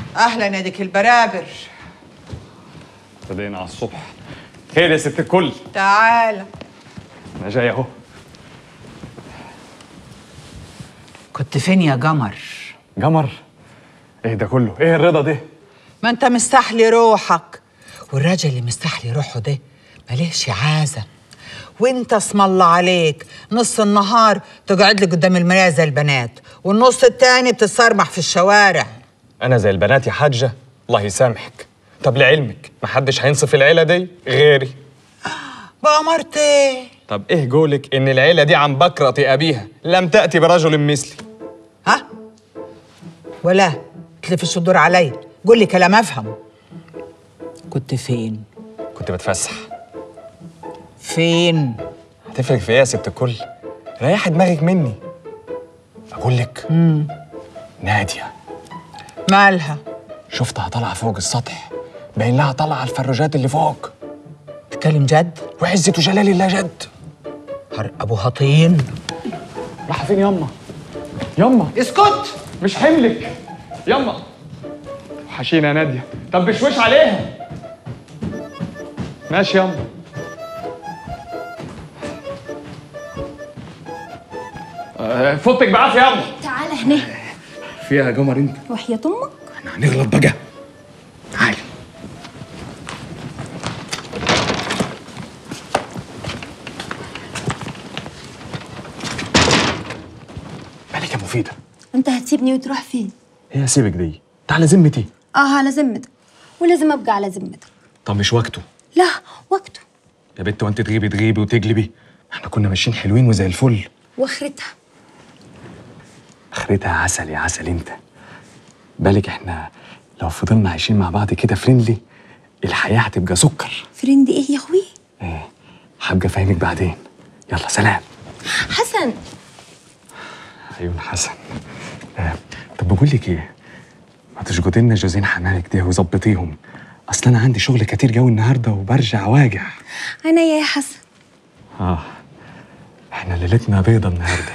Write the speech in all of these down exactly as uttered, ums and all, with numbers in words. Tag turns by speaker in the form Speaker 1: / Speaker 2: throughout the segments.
Speaker 1: اهلا يا ديك البرابر.
Speaker 2: ابتدينا على الصبح. خير يا ست الكل؟
Speaker 1: تعالى.
Speaker 2: انا جاي اهو.
Speaker 1: كنت فين يا قمر؟
Speaker 2: قمر؟ ايه ده كله؟ ايه الرضا ده؟
Speaker 1: ما انت مستحلي روحك، والراجل اللي مستحلي روحه ده ماليش عازة، وانت اسم الله عليك نص النهار تقعد لي قدام المرايه زي البنات، والنص التاني بتتصرمح في الشوارع.
Speaker 2: انا زي البنات يا حاجه؟ الله يسامحك. طب لعلمك محدش هينصف العيله دي غيري.
Speaker 1: بأمرت ايه؟
Speaker 2: طب ايه قولك ان العيله دي عن بكرة ابيها لم تاتي برجل مثلي؟
Speaker 1: ها؟ ولا تلف الصدور عليا، قول لي كلام افهم. كنت فين؟
Speaker 2: كنت بتفسح.
Speaker 1: فين؟
Speaker 2: هتفرق في ايه يا ست الكل؟ ريحي دماغك مني. اقول لك
Speaker 1: امم
Speaker 2: ناديه.
Speaker 1: مالها؟
Speaker 2: شفتها طالعه فوق السطح، باين لها طالعه على الفروجات اللي فوق.
Speaker 1: تتكلم جد؟
Speaker 2: وعزة وجلال الله جد.
Speaker 1: هر ابو هطين.
Speaker 2: راح فين يما؟ يما
Speaker 1: اسكت.
Speaker 2: مش حملك يما. وحشينا يا ناديه. طب بشوش عليها. ماشي يما. أه فوتك بعافيه يما.
Speaker 3: تعالى هنا.
Speaker 2: فيها يا قمر انت؟
Speaker 3: وحياة امك
Speaker 2: احنا هنغلط بقى. تعالي. مالك يا مفيدة؟
Speaker 3: انت هتسيبني وتروح فين؟
Speaker 2: هي سيبك دي، تعالى ذمتي.
Speaker 3: اه على ذمتك، ولازم ابقى على ذمتك.
Speaker 2: طب مش وقته.
Speaker 3: لا وقته.
Speaker 2: يا بت وانت تغيبي تغيبي وتجلبي، احنا كنا ماشيين حلوين وزي الفل.
Speaker 3: واخرتها؟
Speaker 2: اخرتها عسل يا عسل انت. بالك احنا لو فضلنا عايشين مع بعض كده فريندلي الحياة هتبقى سكر.
Speaker 3: فريندي ايه يا اخوي؟
Speaker 2: ايه هبقى فاهمك بعدين. يلا سلام.
Speaker 3: حسن.
Speaker 2: عيون حسن. آه. طب بقول لك ايه، ما تشجطي لنا جوزين حمالك ده وظبطيهم، اصل انا عندي شغل كتير جو النهارده وبرجع واجع.
Speaker 3: عينيا يا حسن.
Speaker 2: اه احنا ليلتنا بيضه النهارده.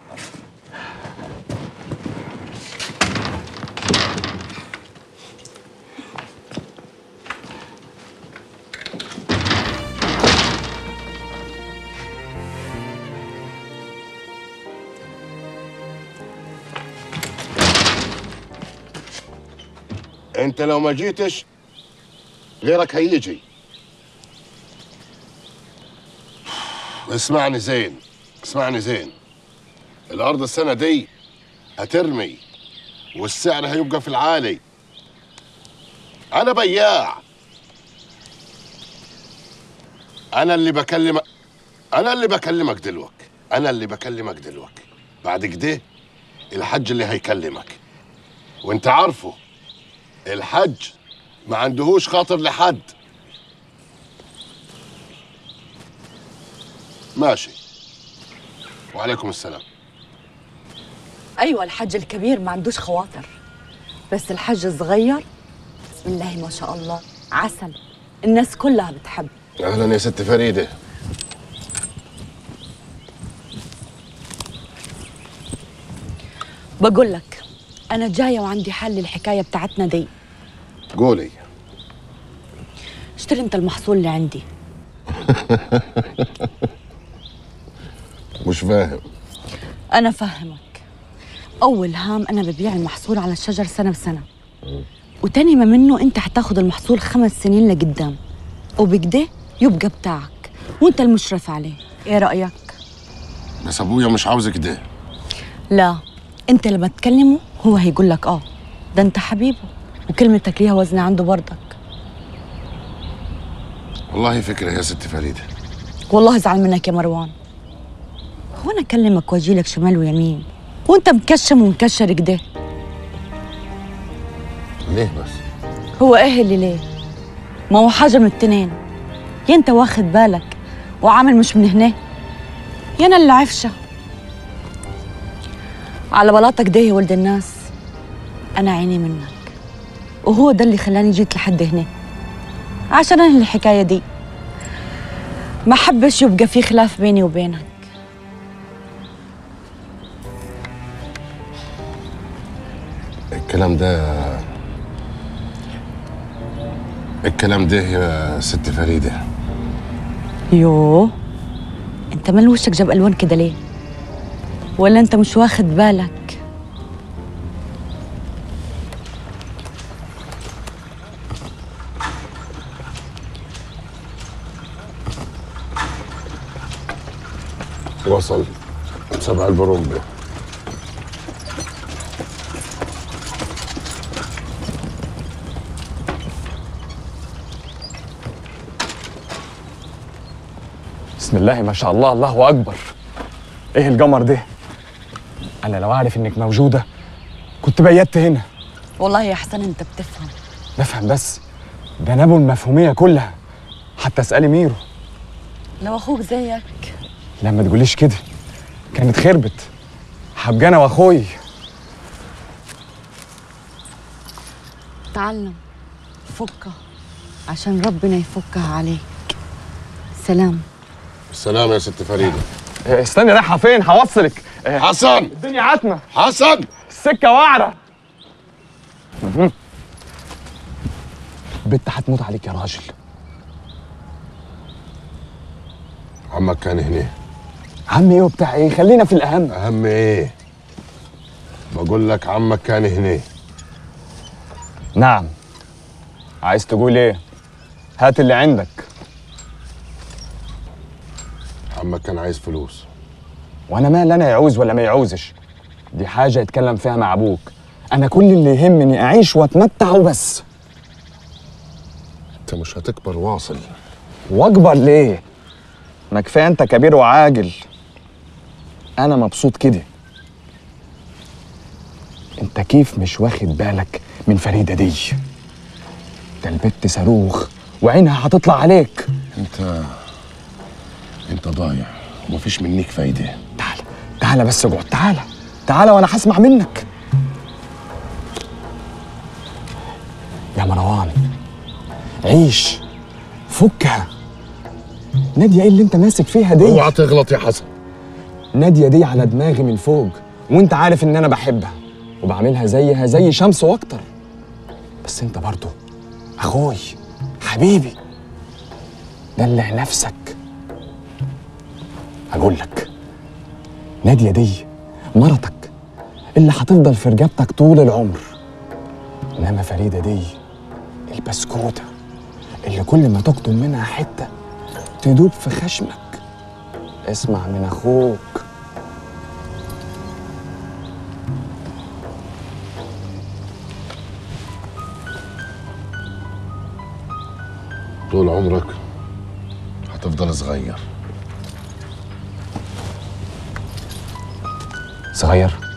Speaker 4: انت لو ما جيتش غيرك هيجي. اسمعني زين، اسمعني زين. الارض السنه دي هترمي والسعر هيبقى في العالي. انا بياع، انا اللي بكلمك انا اللي بكلمك دلوقتي انا اللي بكلمك دلوقتي بعد كده الحج اللي هيكلمك، وانت عارفه الحج ما عندهوش خاطر لحد. ماشي، وعليكم السلام.
Speaker 5: ايوه الحج الكبير ما عندوش خواطر، بس الحج الصغير بسم الله ما شاء الله عسل، الناس كلها بتحب.
Speaker 4: اهلا يا ست فريده.
Speaker 5: بقول لك انا جايه وعندي حل للحكايه بتاعتنا دي.
Speaker 4: قولي.
Speaker 5: اشتري انت المحصول اللي عندي.
Speaker 4: مش فاهم.
Speaker 5: انا فهمك. اول هام انا ببيع المحصول على الشجر سنه بسنه، وتاني ما منه انت هتاخد المحصول خمس سنين لقدام، وبكده يبقى بتاعك وانت المشرف عليه. ايه رايك؟
Speaker 4: بس ابويا مش عاوزك ده.
Speaker 5: لا انت لما تكلمه هو هيقول لك اه، ده انت حبيبه وكلمتك ليها وزن عنده برضك.
Speaker 4: والله فكره يا ست فريده.
Speaker 5: والله ازعل منك يا مروان. هو انا اكلمك واجي لك شمال ويمين وانت مكشم ومكشر كده؟
Speaker 4: ليه بس؟
Speaker 5: هو ايه اللي ليه؟ ما هو حاجه من التنين، يا انت واخد بالك وعامل مش من هنا، يا انا اللي عفشه. على بلاطك ده يا ولد الناس، انا عيني منك، وهو ده اللي خلاني جيت لحد هنا عشان انهي الحكايه دي. ما حبش يبقى في خلاف بيني وبينك.
Speaker 4: الكلام ده الكلام ده يا ست فريدة.
Speaker 5: يوه، انت مال وشك جاب الوان كده ليه؟ ولا انت مش واخد بالك؟
Speaker 4: وصل سبع البرومبي.
Speaker 2: بسم الله ما شاء الله، الله اكبر. ايه القمر ده؟ انا لو اعرف انك موجوده كنت بيت هنا.
Speaker 5: والله يا حسن انت بتفهم.
Speaker 2: بفهم، بس ده نبو المفهوميه كلها. حتى اسالي ميرو.
Speaker 5: لو اخوك زيك.
Speaker 2: لا ما تقوليش كده، كانت خربت. حبقى انا واخوي.
Speaker 5: تعلم فكها عشان ربنا يفكها عليك. سلام.
Speaker 4: السلام يا ست فريدة.
Speaker 2: إيه، استني، رايحه فين؟ هوصلك. إيه،
Speaker 4: حسن.
Speaker 2: الدنيا عتمه،
Speaker 4: حسن.
Speaker 2: السكه وعره. مهم. بنت هتموت عليك يا راجل.
Speaker 4: عمك كان هنا.
Speaker 2: عم ايه وبتاع ايه؟ خلينا في الاهم.
Speaker 4: اهم ايه؟ بقول لك عمك كان هنا.
Speaker 2: نعم. عايز تقول ايه؟ هات اللي عندك.
Speaker 4: عمك كان عايز فلوس.
Speaker 2: وانا مال انا يعوز ولا ما يعوزش؟ دي حاجه يتكلم فيها مع ابوك. انا كل اللي يهمني اعيش واتمتع وبس.
Speaker 4: انت مش هتكبر واصل.
Speaker 2: واكبر ليه؟ ما كفايه انت كبير وعاجل. انا مبسوط كده. انت كيف مش واخد بالك من فريده دي؟ ده البت صاروخ وعينها هتطلع عليك.
Speaker 4: انت انت ضايع ومفيش منك فايده.
Speaker 2: تعال تعال بس اقعد. تعال تعال وانا هسمع منك. يا مروان عيش، فكها. نادية ايه اللي انت ماسك فيها دي؟
Speaker 4: اوعى تغلط يا حسن.
Speaker 2: نادية دي على دماغي من فوق، وانت عارف ان انا بحبها وبعملها زيها زي شمس واكتر. بس انت برضو اخوي حبيبي، دلع نفسك. اقول لك، نادية دي مرتك اللي هتفضل في رجبتك طول العمر. انما فريدة دي البسكوتة اللي كل ما تقطم منها حتة تدوب في خشمك. اسمع من اخوك.
Speaker 4: طول عمرك هتفضل صغير.
Speaker 2: صغير؟